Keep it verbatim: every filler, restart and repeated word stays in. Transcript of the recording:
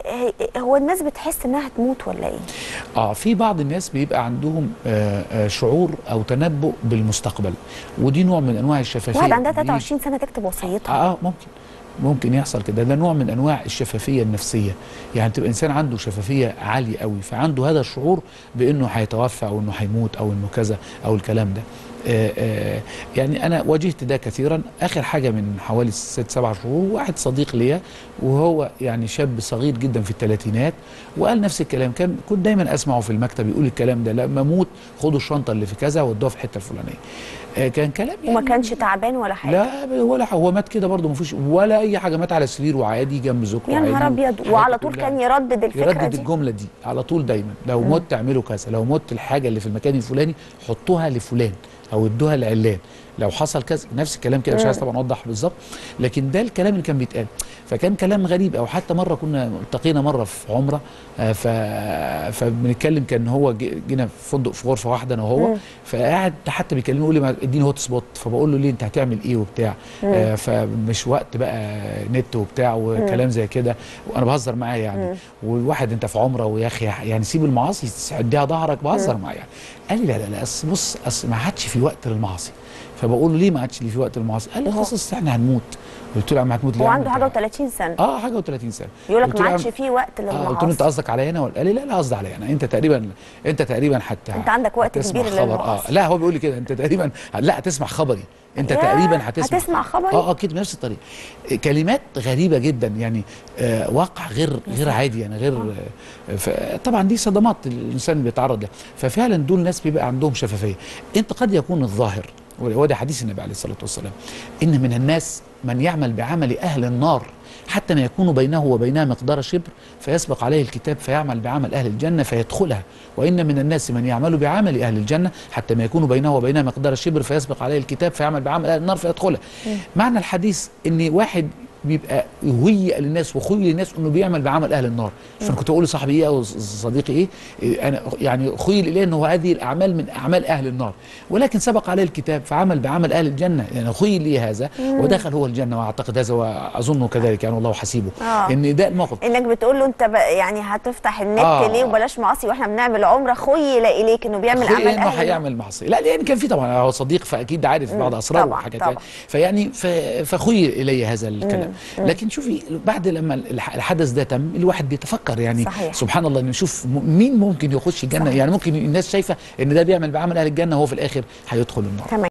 هو الناس بتحس انها هتموت ولا ايه؟ اه في بعض الناس بيبقى عندهم آه آه شعور او تنبؤ بالمستقبل، ودي نوع من انواع الشفافيه. واحد عندها ثلاثة وعشرين سنه تكتب وصيتها. اه, آه ممكن ممكن يحصل كده. ده نوع من انواع الشفافيه النفسيه، يعني تبقى انسان عنده شفافيه عاليه قوي، فعنده هذا الشعور بانه هيتوفى او انه هيموت او انه كذا او الكلام ده. آآ آآ يعني انا واجهت ده كثيرا. اخر حاجه من حوالي ست سبع شهور واحد صديق ليا، وهو يعني شاب صغير جدا في الثلاثينات، وقال نفس الكلام. كان كنت دايما اسمعه في المكتب يقول الكلام ده: لما اموت خدوا الشنطه اللي في كذا ودوها في الحته الفلانيه. كان كلام يعني وما كانش تعبان ولا حاجه؟ لا ولا حاجه، هو مات كده برضه، ما فيش ولا اي حاجه، مات على سريره عادي جنب زوجته. يا نهار ابيض. وعلى طول كان يردد الفكره يردد دي؟ الجمله دي على طول دايما: لو مت تعملوا كذا، لو مت الحاجه اللي في المكان الفلاني حطوها لفلان او ادوها لعلان، لو حصل كذا. نفس الكلام كده، مش عايز طبعا اوضح بالظبط، لكن ده الكلام اللي كان بيتقال. فكان كلام غريب. او حتى مره كنا التقينا مره في عمره، ف فبنتكلم، كان هو جينا في فندق في غرفه واحده انا وهو، فقاعد حتى بيكلمني يقول لي اديني هوت سبوت، فبقول له ليه انت هتعمل ايه وبتاع، آه فمش وقت بقى نت وبتاع وكلام زي كده، وانا بهزر معاه يعني. والواحد انت في عمره ويا اخي يعني سيب المعاصي اديها ظهرك، بهزر معاه يعني. قال لي لا لا لا اصل بص، اصل ما عادش في وقت للمعاصي. فبقول له ليه ما عادش لي في وقت المعاصي؟ قال لي خلاص احنا هنموت. قلت له يا عم هتموت ليه؟ هو عنده حاجه وثلاثين سنه. اه حاجه وثلاثين سنه. يقول لك ما عادش في وقت للمعاصي. آه قلت له انت قصدك عليا انا ولا؟ قال لي لا لا قصدي عليا انا. انت تقريبا انت تقريبا حتى انت عندك وقت كبير للمعاصي. اه لا هو بيقول لي كده: انت تقريبا لا هتسمع خبري، انت تقريبا هتسمع هتسمع خبري. اه اه كده بنفس الطريقه. كلمات غريبه جدا يعني، آه واقع غير غير عادي يعني، غير آه طبعا دي صدمات الانسان بيتعرض لها. ففعلا دول ناس بيبقى عندهم شفافيه. انت قد يكون الظاهر، وده حديث النبي عليه الصلاه والسلام: ان من الناس من يعمل بعمل اهل النار حتى ما يكون بينه وبينها مقدار شبر فيسبق عليه الكتاب فيعمل بعمل اهل الجنه فيدخلها، وان من الناس من يعمل بعمل اهل الجنه حتى ما يكون بينه وبينها مقدار شبر فيسبق عليه الكتاب فيعمل بعمل اهل النار فيدخلها. معنى الحديث ان واحد بيبقى هيئ للناس وخيل للناس انه بيعمل بعمل اهل النار. فانا كنت اقول لصاحبي ايه او صديقي ايه، انا يعني خيل اليه انه هذه الاعمال من اعمال اهل النار، ولكن سبق عليه الكتاب فعمل بعمل اهل الجنه، يعني خيل لي هذا ودخل هو الجنه. واعتقد هذا واظنه كذلك يعني، والله حسيبه. آه. ان ده الموقف انك بتقول له انت يعني هتفتح النت آه. ليه وبلاش معاصي واحنا بنعمل عمره، خيل اليك انه بيعمل اعمال اهل انه هيعمل معصيه. لا لان كان في طبعا هو صديق فاكيد عارف بعض اسراره وحاجات يعني، فيعني فخيل الي هذا الكلام. مم. لكن شوفي بعد لما الحدث ده تم الواحد بيتفكر يعني. صحيح. سبحان الله، نشوف مين ممكن يخش الجنه. صحيح. يعني ممكن الناس شايفه ان ده بيعمل بعمل اهل الجنه وهو في الاخر هيدخل النار.